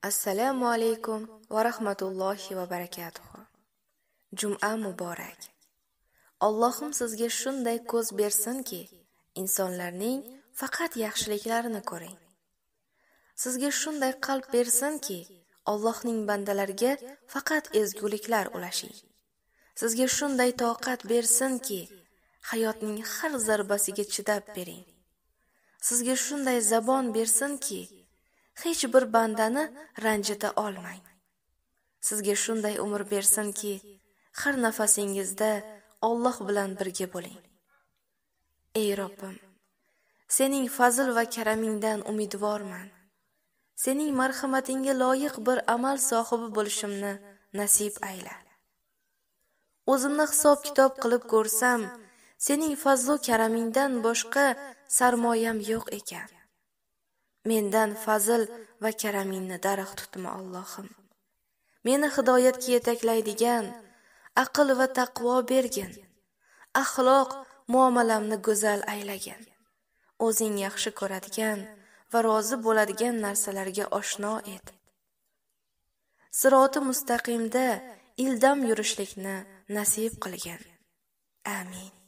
Assalomu alaykum va rahmatullohi va barakatuh. Jum'a muborak. Allohim sizga shunday ko'z bersinki, insonlarning faqat yaxshiliklarini ko'ring. Sizga shunday qalb bersinki, Allohning bandalariga faqat ezguliklar ulashing. Sizga shunday toqat bersinki, hayotning har zarbasiga chidab bering. Sizga shunday zabon bersinki, hech bir bandani ranjita olmang. Sizga shunday umr bersinki, har nafasingizda Alloh bilan birga bo'ling. Ey Robbim, sening fazl va karamingdan umidvorman. Sening marhamatingga loyiq bir amal sohibi bo'lishimni nasib ayla. O'zimni hisob-kitob qilib ko'rsam, sening fazl va karamingdan boshqa sarmoyam yo'q ekan. Mendan fazl va karamingni daraxt tutma Allohim. Meni hidoyatga yetaklaydigan aql va taqvo bergin. Axloq, muomalamni go'zal aylagin. O'zing yaxshi ko'radigan va rozi bo'ladigan narsalarga oshno et. Siroti mustaqimda ildam yurishlikni nasib qilgin. Amin.